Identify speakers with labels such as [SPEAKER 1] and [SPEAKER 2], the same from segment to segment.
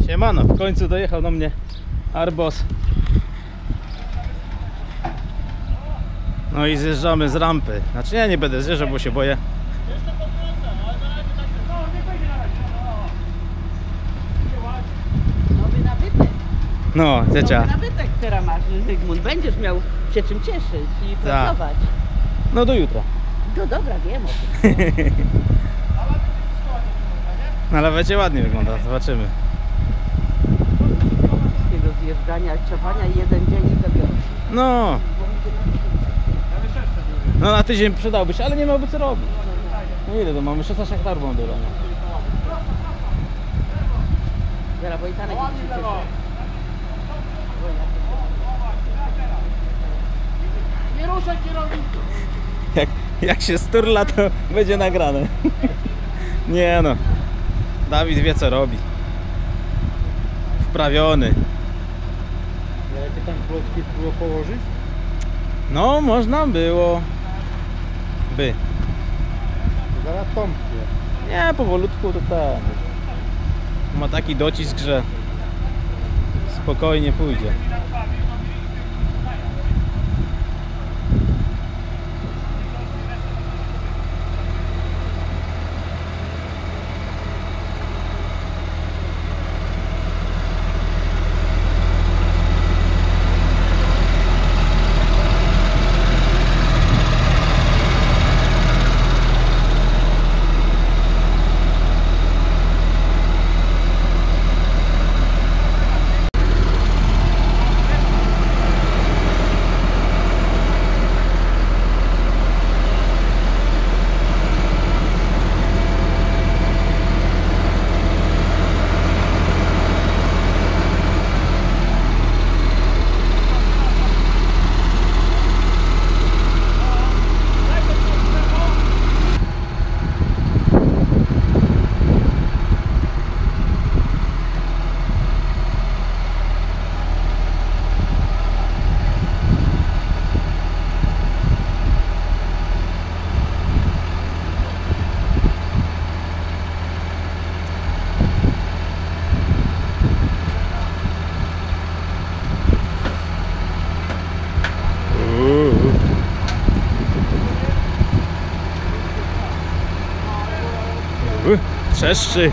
[SPEAKER 1] Siemano, w końcu dojechał do mnie Arbos. No i zjeżdżamy z rampy. Znaczy nie będę zjeżdżał, bo się boję.
[SPEAKER 2] Nowy nabytek.
[SPEAKER 1] No, ciocia.
[SPEAKER 2] Nowy nabytek teraz masz, Zygmunt. Będziesz miał się czym cieszyć i pracować.
[SPEAKER 1] No do jutra.
[SPEAKER 2] No dobra, wiem o tym.
[SPEAKER 1] Na lawecie ładnie wygląda, zobaczymy.
[SPEAKER 2] Wszystkiego zjeżdżania, czowania i jeden dzień i dobiorę.
[SPEAKER 1] No. No na tydzień przydałby się, ale nie miałby co robić. No ile to mamy? 16 hektarów mam do rana.
[SPEAKER 2] Zaraz Wojtanek się cieszy. Nie ruszaj kierownicy!
[SPEAKER 1] Jak się sturla, to będzie nagrane. Nie no. Dawid wie co robi. Wprawiony.
[SPEAKER 3] Jakie tam klocki było położyć?
[SPEAKER 1] No można było. By.
[SPEAKER 3] Zaraz tąpnie.
[SPEAKER 1] Nie, powolutku to tak. Ma taki docisk, że spokojnie pójdzie. Trzeszczy.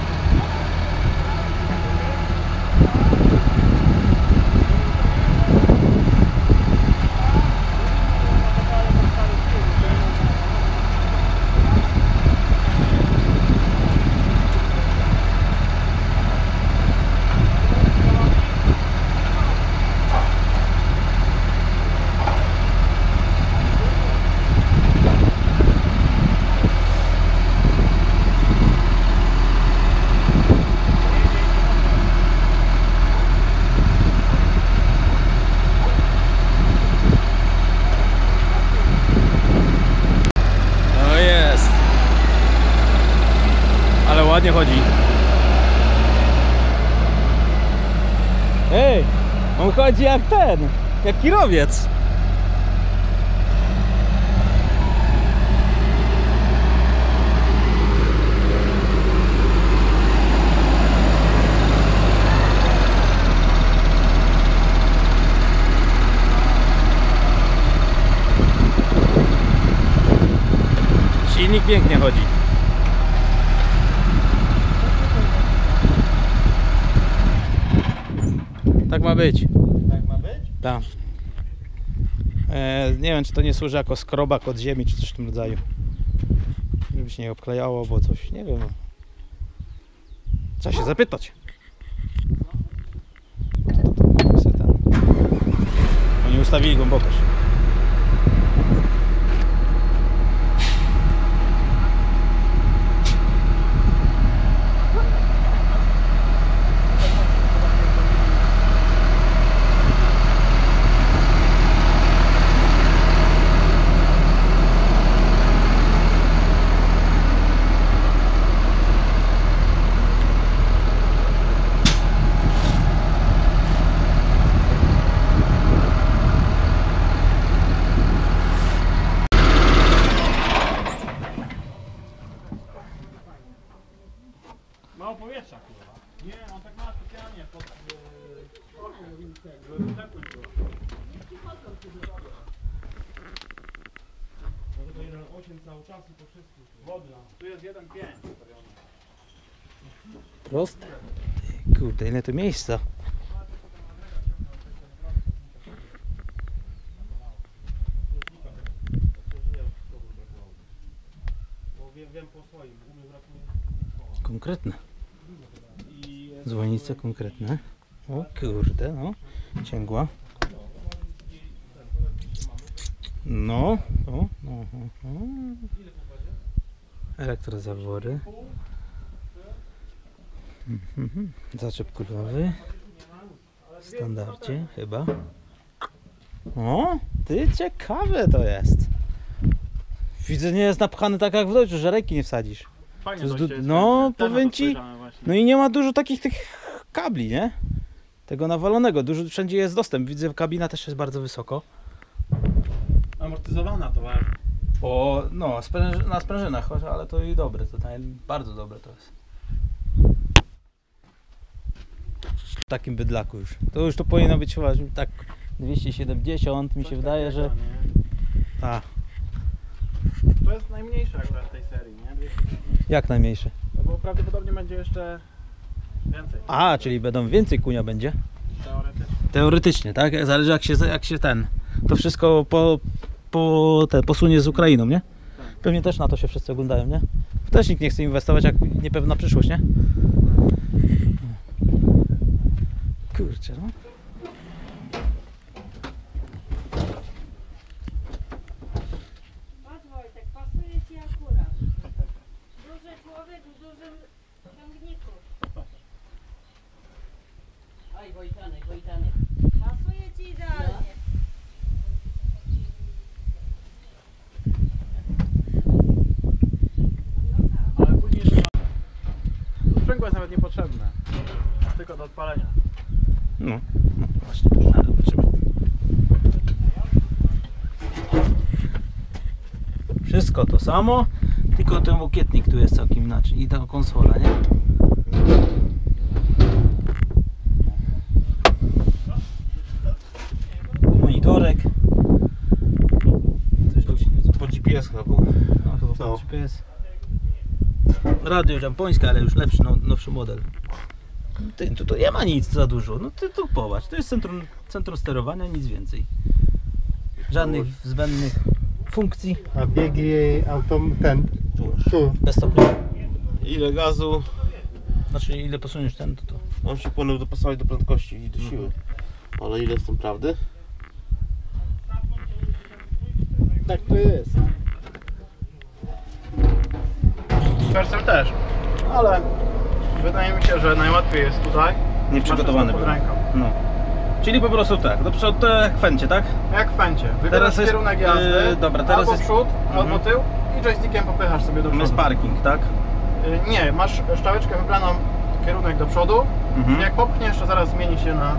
[SPEAKER 1] Ładnie chodzi. Ej, on chodzi jak ten, jak kirowiec. Silnik pięknie chodzi. Tak ma być.
[SPEAKER 3] Tak ma być?
[SPEAKER 1] Tak. Nie wiem, czy to nie służy jako skrobak od ziemi, czy coś w tym rodzaju. Żeby się nie obklejało, bo coś, nie wiem. Trzeba się zapytać. Oni ustawili głębokość.
[SPEAKER 3] powietrza, kurwa. Nie, on tak ma specjalnie pod... żeby ciepły było. Może to 1,8 cały czas i po wszystkim. Wodna. Tu jest 1,5 stawiony.
[SPEAKER 1] Proste. Kurde, ile tu miejsca.
[SPEAKER 3] Bo wiem po swoim, u mnie brakuje.
[SPEAKER 1] Konkretne.
[SPEAKER 3] I
[SPEAKER 1] Dzwonice konkretne. O kurde, no. Cięgła. No. O, no. Elektrozawory. Zaczep kulowy. W standardzie chyba. O, ty, ciekawe to jest. Widzę, nie jest napchany tak jak w Dodge'u, że ręki nie wsadzisz.
[SPEAKER 3] fajnie
[SPEAKER 1] To jest
[SPEAKER 3] dojście jest,
[SPEAKER 1] no,
[SPEAKER 3] ten
[SPEAKER 1] powiem
[SPEAKER 3] na to
[SPEAKER 1] ci,
[SPEAKER 3] spojrzałem właśnie.
[SPEAKER 1] no i nie ma dużo takich tych kabli, nie? Tego nawalonego, dużo wszędzie jest dostęp. Widzę, kabina też jest bardzo wysoko.
[SPEAKER 3] Amortyzowana to ważne.
[SPEAKER 1] O, no, na sprężynach, ale to i dobre, to bardzo dobre to jest. W takim bydlaku już. To już to powinno być chyba tak 270, mi się
[SPEAKER 3] Coś
[SPEAKER 1] wydaje,
[SPEAKER 3] takiego,
[SPEAKER 1] że...
[SPEAKER 3] nie?
[SPEAKER 1] Tak,
[SPEAKER 3] To jest najmniejsza akurat tej serii, nie? 250.
[SPEAKER 1] jak najmniejsze.
[SPEAKER 3] No bo prawdopodobnie będzie jeszcze więcej.
[SPEAKER 1] A, czyli będą więcej kunia będzie?
[SPEAKER 3] Teoretycznie.
[SPEAKER 1] Teoretycznie, tak? Zależy jak się to wszystko posunie z Ukrainą, nie?
[SPEAKER 3] Tak.
[SPEAKER 1] Pewnie też na to się wszyscy oglądają, nie? Też nikt nie chce inwestować, jak niepewna przyszłość, nie? Kurczę, no.
[SPEAKER 4] Patrz Wojtek, pasuje ci akurat. Duży człowiek w dużym ciągniku.
[SPEAKER 2] Oj, Wojtanek, Wojtanek.
[SPEAKER 4] Pasuje ci idealnie.
[SPEAKER 3] Ale później sprzęgło jest nawet niepotrzebne. Tylko do odpalenia.
[SPEAKER 1] No właśnie, ale zobaczymy. Wszystko to samo, tylko ten łokietnik tu jest całkiem inaczej i ta konsola, nie? Monitorek. Coś tu
[SPEAKER 5] Po GPS chyba był.
[SPEAKER 1] no, chyba
[SPEAKER 5] Co?
[SPEAKER 1] GPS. Radio japońskie, ale już lepszy, nowszy model. Ty, tu nie ma nic za dużo. No ty tu popatrz, to jest centrum sterowania, nic więcej. Żadnych zbędnych funkcji.
[SPEAKER 3] A biegi ten tu.
[SPEAKER 1] Bez stopnia.
[SPEAKER 5] Ile gazu?
[SPEAKER 1] Znaczy ile posuniesz ten, to.
[SPEAKER 5] On się powinien dopasować do prędkości i do siły. Ale ile w tym prawdy?
[SPEAKER 3] Tak to jest. Persem też. Ale wydaje mi się, że najłatwiej jest tutaj.
[SPEAKER 1] Nieprzygotowany
[SPEAKER 3] Masz
[SPEAKER 1] był.
[SPEAKER 3] pod ręką.
[SPEAKER 1] No. Czyli po prostu tak, do przodu to jak w Fencie, tak?
[SPEAKER 3] Jak w Fencie.
[SPEAKER 1] Teraz
[SPEAKER 3] Wybierasz
[SPEAKER 1] jest,
[SPEAKER 3] kierunek jazdy,
[SPEAKER 1] dobra, teraz
[SPEAKER 3] albo
[SPEAKER 1] jest-
[SPEAKER 3] przód, albo
[SPEAKER 1] Mhm.
[SPEAKER 3] tył i joystickiem popychasz sobie do przodu.
[SPEAKER 1] Jest parking, tak?
[SPEAKER 3] Nie, masz szczałeczkę wybraną kierunek do przodu.
[SPEAKER 1] Mhm.
[SPEAKER 3] Jak popchniesz, to zaraz zmieni się na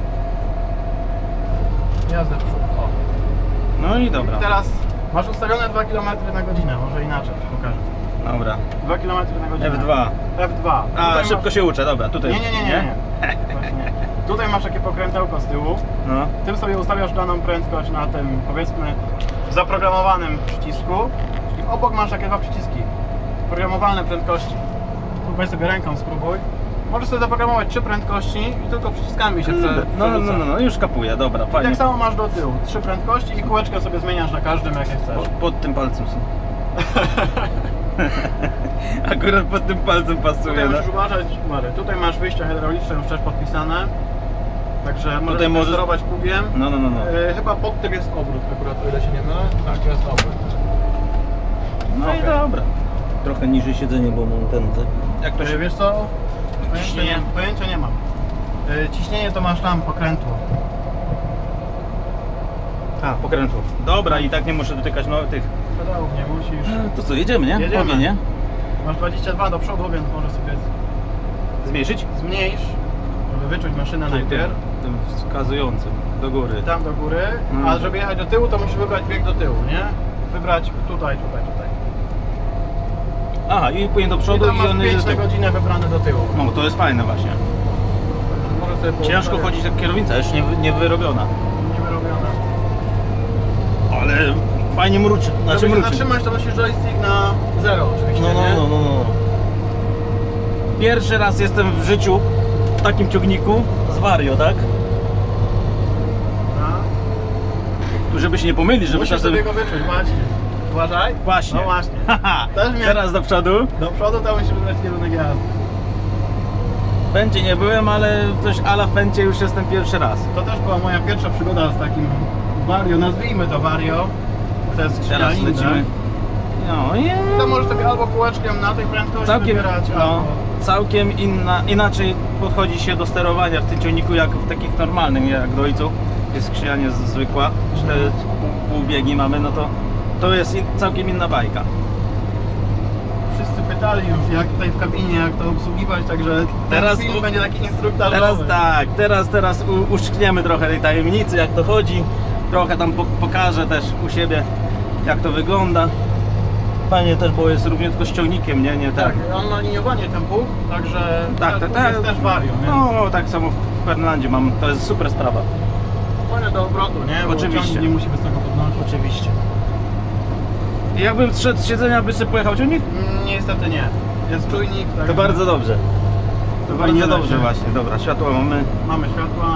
[SPEAKER 3] jazdę w przód. O.
[SPEAKER 1] No i dobra.
[SPEAKER 3] I teraz masz ustawione 2 km na godzinę, może inaczej ci pokażę.
[SPEAKER 1] Dobra.
[SPEAKER 3] 2 km na godzinę.
[SPEAKER 1] F2.
[SPEAKER 3] F2.
[SPEAKER 1] A,
[SPEAKER 3] Tutaj
[SPEAKER 1] szybko
[SPEAKER 3] masz...
[SPEAKER 1] się uczę, dobra, tutaj.
[SPEAKER 3] Nie. Właśnie nie. Tutaj masz takie pokrętełko z tyłu.
[SPEAKER 1] No.
[SPEAKER 3] Tym sobie ustawiasz daną prędkość na tym, powiedzmy, zaprogramowanym przycisku. I obok masz takie dwa przyciski. Programowalne prędkości. Weź sobie ręką, spróbuj. Możesz sobie zaprogramować 3 prędkości i tylko przyciskami się przerzuca.
[SPEAKER 1] No, już kapuję, dobra,
[SPEAKER 3] I
[SPEAKER 1] fajnie.
[SPEAKER 3] tak samo masz do tyłu. 3 prędkości i kółeczkę sobie zmieniasz na każdym, jakie chcesz.
[SPEAKER 1] Pod tym palcem są. Akurat pod tym palcem pasuje,
[SPEAKER 3] Tutaj
[SPEAKER 1] no.
[SPEAKER 3] musisz uważać, Mary. Tutaj masz wyjścia hydrauliczne już też podpisane. Także możesz
[SPEAKER 1] Tutaj możesz-
[SPEAKER 3] sterować pługiem.
[SPEAKER 1] No.
[SPEAKER 3] Chyba pod tym jest obrót akurat, o ile się nie mylę. Tak, jest obrót.
[SPEAKER 1] No i
[SPEAKER 3] Okej.
[SPEAKER 1] dobra. Trochę niżej siedzenie, bo mam ten... Jak to się...
[SPEAKER 3] Wiesz co?
[SPEAKER 1] Ciśnienie?
[SPEAKER 3] Pojęcia nie mam. Ciśnienie to masz tam, pokrętło.
[SPEAKER 1] A, pokrętło. Dobra, i tak nie muszę dotykać tych...
[SPEAKER 3] Pedałów nie musisz.
[SPEAKER 1] To co, jedziemy, nie?
[SPEAKER 3] Jedziemy.
[SPEAKER 1] Powiem, nie?
[SPEAKER 3] Masz 22 do przodu, więc możesz sobie
[SPEAKER 1] Zmniejszyć?
[SPEAKER 3] zmniejsz, żeby wyczuć maszynę najpierw.
[SPEAKER 1] Tym wskazującym, do góry.
[SPEAKER 3] Tam do góry, a żeby jechać do tyłu, to musisz wybrać bieg do tyłu, nie? Wybrać tutaj.
[SPEAKER 1] Aha, i płynie do
[SPEAKER 3] I
[SPEAKER 1] przodu
[SPEAKER 3] tam
[SPEAKER 1] i
[SPEAKER 3] masz
[SPEAKER 1] on
[SPEAKER 3] 5 na godzinę wybrane do tyłu.
[SPEAKER 1] No to jest fajne właśnie.
[SPEAKER 3] Może sobie
[SPEAKER 1] Ciężko
[SPEAKER 3] poustawiać.
[SPEAKER 1] chodzić jak kierownica, jeszcze nie wyrobiona.
[SPEAKER 3] Nie wyrobione.
[SPEAKER 1] Ale fajnie mruczy. Znaczy
[SPEAKER 3] Żeby się
[SPEAKER 1] mruczy.
[SPEAKER 3] zatrzymać, to musisz joystick na 0 oczywiście,
[SPEAKER 1] No.
[SPEAKER 3] nie?
[SPEAKER 1] Pierwszy raz jestem w życiu w takim ciągniku z Vario, tak?
[SPEAKER 3] No.
[SPEAKER 1] Żeby się nie pomylić, żeby
[SPEAKER 3] Musisz
[SPEAKER 1] czasem...
[SPEAKER 3] sobie go wyczuć, właśnie. Uważaj.
[SPEAKER 1] Właśnie.
[SPEAKER 3] No właśnie. Też miałem...
[SPEAKER 1] Teraz do przodu.
[SPEAKER 3] Do przodu to musisz wybrać kierunek jazdy.
[SPEAKER 1] W Fencie nie byłem, ale coś a la Fencie już jestem pierwszy raz.
[SPEAKER 3] To też była moja pierwsza przygoda z takim Vario, nazwijmy to Vario. To jest skrzynia
[SPEAKER 1] Teraz
[SPEAKER 3] inna.
[SPEAKER 1] lecimy. No i
[SPEAKER 3] To możesz sobie albo kółeczkiem na tej prędkości
[SPEAKER 1] całkiem,
[SPEAKER 3] wybierać,
[SPEAKER 1] no,
[SPEAKER 3] albo...
[SPEAKER 1] całkiem inaczej podchodzi się do sterowania w tym ciągniku jak w takich normalnych, jak do ojcu. Jest skrzynia zwykła, 4 półbiegi mamy, no to jest całkiem inna bajka.
[SPEAKER 3] Wszyscy pytali już, jak tutaj w kabinie, jak to obsługiwać, także
[SPEAKER 1] Teraz
[SPEAKER 3] ten film będzie taki instruktażowy.
[SPEAKER 1] Teraz tak, teraz uszczkniemy trochę tej tajemnicy, jak to chodzi. Trochę tam pokażę też u siebie, jak to wygląda. Fajnie też, bo jest równiutko z ciągnikiem, nie
[SPEAKER 3] Tak, on ma liniowanie tempu, także
[SPEAKER 1] Tak,
[SPEAKER 3] ten
[SPEAKER 1] tak,
[SPEAKER 3] jest też Vario, więc
[SPEAKER 1] No, tak samo w Fernandzie mam, to jest super sprawa.
[SPEAKER 3] fajne do obrotu, nie? Bo
[SPEAKER 1] Oczywiście.
[SPEAKER 3] ciągnik nie musi wysoko podnosić.
[SPEAKER 1] Oczywiście. I jakbym zszedł z siedzenia, by sobie pojechał ciągnik?
[SPEAKER 3] Niestety nie. Jest czujnik,
[SPEAKER 1] To
[SPEAKER 3] także
[SPEAKER 1] bardzo dobrze. To
[SPEAKER 3] fajnie
[SPEAKER 1] bardzo dobrze
[SPEAKER 3] leci.
[SPEAKER 1] właśnie. Dobra, światła mamy.
[SPEAKER 3] mamy światła.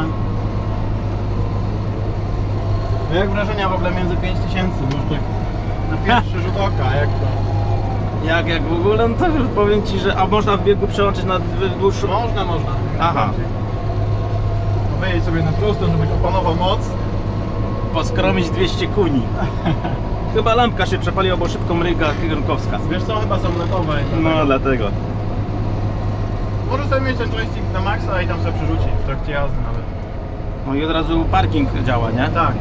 [SPEAKER 3] No jak wrażenia w ogóle między 5000, bo już tak na pierwszy rzut oka, jak to?
[SPEAKER 1] Jak w ogóle, no to powiem Ci, że... A można w biegu przełączyć na dłuższą...
[SPEAKER 3] Można.
[SPEAKER 1] Aha.
[SPEAKER 3] No wyjedź sobie na prostą, żebyś opanował moc.
[SPEAKER 1] Poskromić 200 kuni. Chyba lampka się przepaliła, bo szybko mryga kierunkowska.
[SPEAKER 3] Wiesz co, chyba są letowe.
[SPEAKER 1] No dlatego.
[SPEAKER 3] Możesz sobie mieć ten joystick na maksa i tam sobie przerzucić w trakcie jazdy nawet.
[SPEAKER 1] No i od razu parking działa, nie?
[SPEAKER 3] Tak.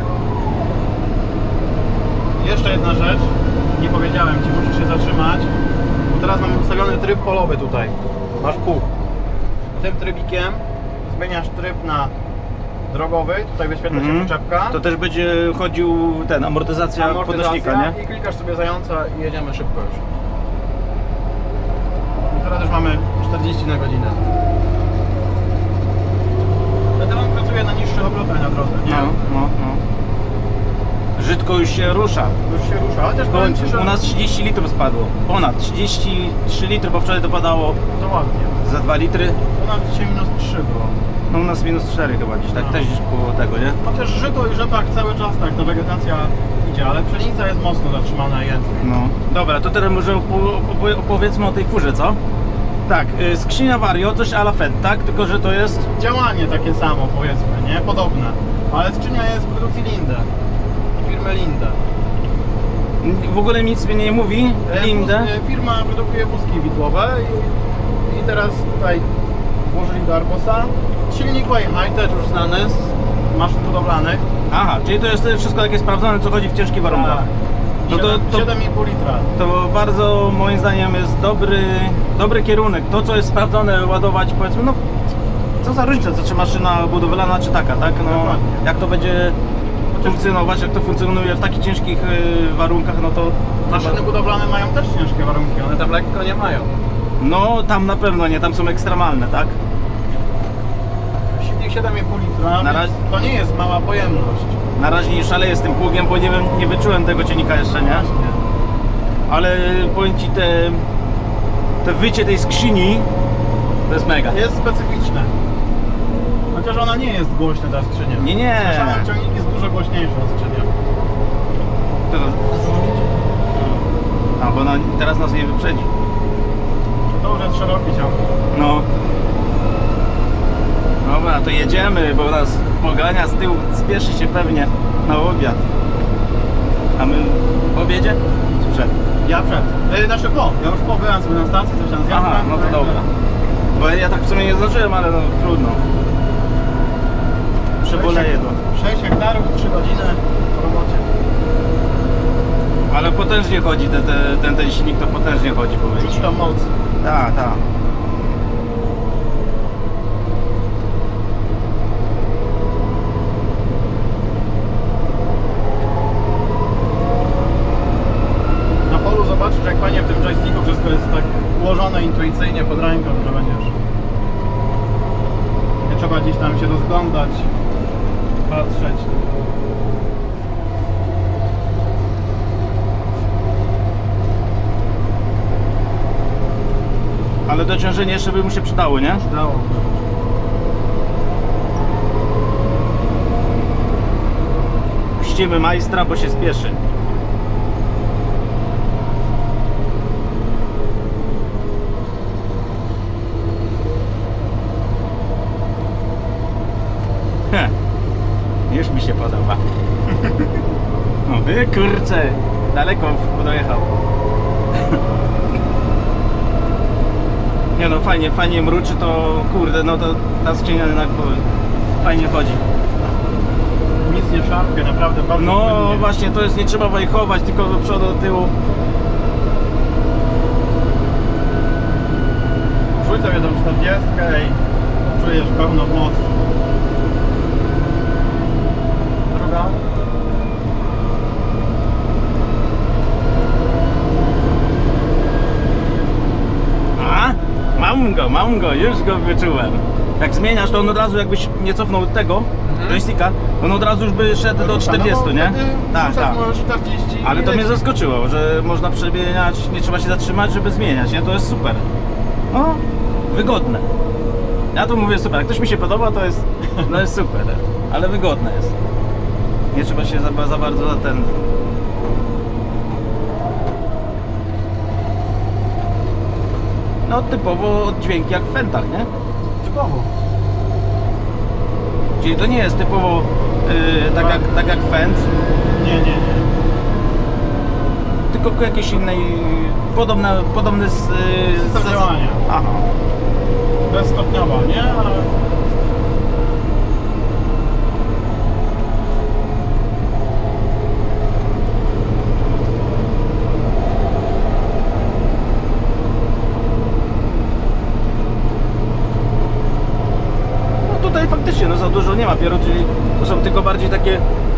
[SPEAKER 3] Jeszcze jedna rzecz, nie powiedziałem Ci, musisz się zatrzymać, bo teraz mamy ustawiony tryb polowy tutaj. Masz pół. Tym trybikiem zmieniasz tryb na drogowy, tutaj wyświetla się przyczepka.
[SPEAKER 1] To też będzie chodził ten, amortyzacja podnośnika, nie?
[SPEAKER 3] I klikasz sobie zająca i jedziemy szybko już. I teraz już mamy 40 na godzinę. Wtedy on pracuje na niższych obrotach na drodze, nie?
[SPEAKER 1] No. Żydko już się rusza.
[SPEAKER 3] Już się rusza, chociaż
[SPEAKER 1] W
[SPEAKER 3] powiem Ci,
[SPEAKER 1] końcu.
[SPEAKER 3] że
[SPEAKER 1] U nas 30 litrów spadło. Ponad 33 litry, bo wczoraj dopadało
[SPEAKER 3] to ładnie.
[SPEAKER 1] za 2 litry.
[SPEAKER 3] U nas dzisiaj minus 3 było.
[SPEAKER 1] No u nas minus 4 chyba gdzieś, tak?
[SPEAKER 3] No.
[SPEAKER 1] Też gdzieś koło tego, nie?
[SPEAKER 3] Chociaż żyto i rzepak cały czas tak, ta wegetacja idzie, ale pszenica jest mocno zatrzymana i jędrna.
[SPEAKER 1] No. Dobra, to teraz może opowiedzmy o tej furze, co? Tak, skrzynia Vario, coś a la Fendt, tak? Tylko, że to jest...
[SPEAKER 3] Działanie takie samo, powiedzmy, nie? Podobne. Ale skrzynia jest z produkcji Linde. Firmy Linde.
[SPEAKER 1] W ogóle nic mi nie mówi. Linde.
[SPEAKER 3] Firma produkuje wózki widłowe i teraz tutaj włożyli do Arbosa. Silnik High też już znany z maszyn budowlanych.
[SPEAKER 1] Aha, czyli to jest wszystko takie sprawdzone, co chodzi w ciężkich warunkach.
[SPEAKER 3] Tak.
[SPEAKER 1] No to
[SPEAKER 3] 7,5 litra.
[SPEAKER 1] To bardzo moim zdaniem jest dobry kierunek. To co jest sprawdzone, ładować powiedzmy, no co za różnica, czy maszyna budowlana, czy taka, tak? No,
[SPEAKER 3] Dokładnie.
[SPEAKER 1] jak to będzie funkcjonować, jak to funkcjonuje w takich ciężkich warunkach, no to...
[SPEAKER 3] Maszyny budowlane mają też ciężkie warunki, one tam lekko nie mają.
[SPEAKER 1] No tam na pewno nie, tam są ekstremalne, tak?
[SPEAKER 3] Silnik 7,5 litra,
[SPEAKER 1] Na
[SPEAKER 3] więc
[SPEAKER 1] razie-
[SPEAKER 3] to nie jest mała pojemność.
[SPEAKER 1] Na razie nie szaleję z tym pługiem, bo nie wyczułem tego ciągnika jeszcze, nie? Ale powiem Ci, te wycie tej skrzyni to jest mega.
[SPEAKER 3] Jest specyficzne. Chociaż ona nie jest głośna, ta skrzynia.
[SPEAKER 1] Nie.
[SPEAKER 3] Słyszałem, ciągnik jest dużo głośniejszy od skrzynia.
[SPEAKER 1] Albo teraz nas nie wyprzedzi.
[SPEAKER 3] To już jest szeroki ciągnik.
[SPEAKER 1] No. Dobra, to jedziemy, bo nas pogania z tyłu, spieszy się pewnie na obiad. A my po obiedzie? Czy przed?
[SPEAKER 3] Ja przed. Znaczy ja już byłem sobie na stacji, coś tam zjadłem.
[SPEAKER 1] Aha, no to dobra. Bo ja tak w sumie nie zdążyłem, ale no trudno. Przeboleję to.
[SPEAKER 3] 6 hektarów, 3 godziny po robocie.
[SPEAKER 1] Ale potężnie chodzi, ten silnik to potężnie chodzi, powiem
[SPEAKER 3] Czuć
[SPEAKER 1] ci.
[SPEAKER 3] tą moc.
[SPEAKER 1] Tak.
[SPEAKER 3] Na polu zobaczysz, jak fajnie w tym joysticku wszystko gdzieś tam się rozglądać, patrzeć.
[SPEAKER 1] Ale dociążenie jeszcze by mu się przydało, nie?
[SPEAKER 3] Dało.
[SPEAKER 1] Puścimy majstra, bo się spieszy. Heh, już mi się podoba. No wy kurczę, daleko dojechał. Nie no, fajnie mruczy, to kurde, no to ta skrzynia jednak fajnie chodzi.
[SPEAKER 3] Nic nie szarpie, naprawdę bardzo
[SPEAKER 1] No
[SPEAKER 3] płynnie.
[SPEAKER 1] właśnie, to jest, nie trzeba wajchować, tylko do przodu, do tyłu.
[SPEAKER 3] Rzuć sobie tą 40 i czujesz pełną moc. Druga.
[SPEAKER 1] A, mam go, już go wyczułem. Jak zmieniasz, to on od razu jakbyś nie cofnął tego joysticka, on od razu już by szedł do 40, nie? Tak, tak. Ale to mnie zaskoczyło, że można przemieniać, nie trzeba się zatrzymać, żeby zmieniać, nie? To jest super. No, wygodne. Ja tu mówię super, jak ktoś mi się podoba, to jest, no jest super, ale wygodne jest. Nie trzeba się za bardzo za ten... No typowo dźwięki jak w Fentach, nie?
[SPEAKER 3] Typowo.
[SPEAKER 1] Czyli to nie jest typowo tak jak Fent,
[SPEAKER 3] Nie.
[SPEAKER 1] tylko jakieś innej, podobny
[SPEAKER 3] System działania.
[SPEAKER 1] Aha.
[SPEAKER 3] Bezstopniowa, nie? Ale...
[SPEAKER 1] No tutaj faktycznie no za dużo nie ma pieru, czyli to są tylko bardziej takie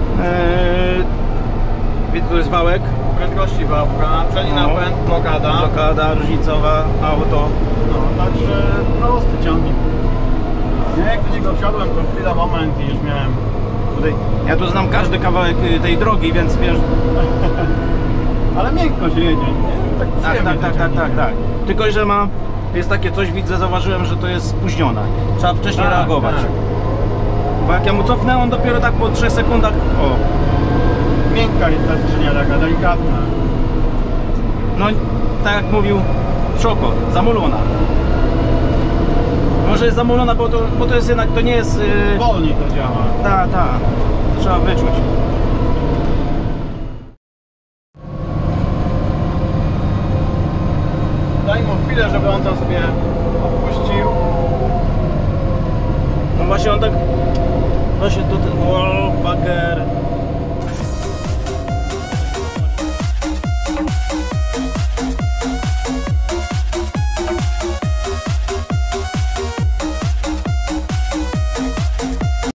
[SPEAKER 1] wiecie, to jest wałek,
[SPEAKER 3] Prędkości wałka, przedni
[SPEAKER 1] No.
[SPEAKER 3] napęd,
[SPEAKER 1] blokada różnicowa, auto.
[SPEAKER 3] No, także prosty ciągnik. Nie, jak do niego wsiadłem, to chwila, moment i już miałem...
[SPEAKER 1] Tutaj, ja tu znam każdy kawałek tej drogi, więc wiesz.
[SPEAKER 3] Ale miękko się jedzie, nie? Tak, przyjemnie ten ciągnik.
[SPEAKER 1] Tak. Tylko, że jest takie coś, widzę, zauważyłem, że to jest spóźnione. Trzeba wcześniej
[SPEAKER 3] Tak,
[SPEAKER 1] reagować.
[SPEAKER 3] tak.
[SPEAKER 1] Bo jak ja mu cofnę, on dopiero tak po 3 sekundach. O,
[SPEAKER 3] Miękka jest ta skrzynia, taka delikatna.
[SPEAKER 1] no tak jak mówił Szoko, zamulona. Może jest zamulona, bo to jest jednak, to nie jest.
[SPEAKER 3] Wolniej to działa.
[SPEAKER 1] Ta. Trzeba wyczuć.
[SPEAKER 3] Daj mu chwilę, żeby on tam sobie opuścił.
[SPEAKER 1] No właśnie on tak. Właśnie tutaj. O, fucker.